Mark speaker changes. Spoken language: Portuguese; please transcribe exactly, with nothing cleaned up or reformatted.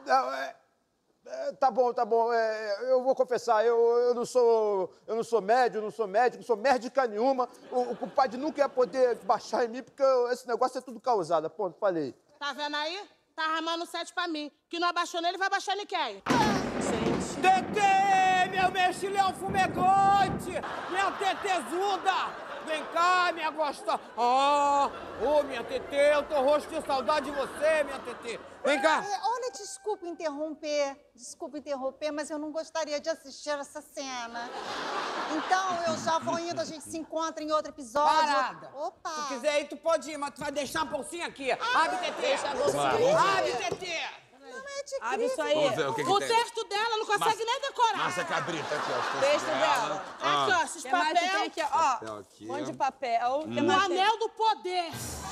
Speaker 1: é, é, tá bom, tá bom. É, eu vou confessar, eu, eu, não sou, eu não sou médico, não sou médico, não sou médica nenhuma. O, o compadre nunca ia poder baixar em mim, porque eu, esse negócio é tudo causado. Ponto, falei.
Speaker 2: Tá vendo aí? Tá armando sete pra mim. Que não abaixou nele, vai baixar em quem?
Speaker 3: Gente. Tetê, meu mexilhão fumegante! Minha tetezuda! Vem cá, minha gostosa! Ah, ô, minha Tetê, eu tô roxo de saudade de você, minha Tetê! Vem cá!
Speaker 4: É, olha, desculpa interromper, desculpa interromper, mas eu não gostaria de assistir essa cena. Então, eu já vou indo, a gente se encontra em outro episódio.
Speaker 3: Parada!
Speaker 4: Opa!
Speaker 3: Se quiser aí, tu pode ir, mas tu vai deixar a bolsinha aqui. Abre, Tetê! Deixa a bolsinha. Abre, Tetê!
Speaker 4: Abre
Speaker 3: isso aí.
Speaker 5: Vamos ver o que, que
Speaker 2: O
Speaker 5: tem.
Speaker 2: texto dela não consegue nem decorar.
Speaker 5: Márcia Cabrita, aqui, ó.
Speaker 3: O texto dela.
Speaker 2: Aqui, ó, esses
Speaker 3: O que mais que tem
Speaker 2: papéis.
Speaker 3: aqui, ó?
Speaker 5: Papel aqui.
Speaker 3: Um monte de papel. O que
Speaker 2: O
Speaker 3: mais tem?
Speaker 2: anel do poder.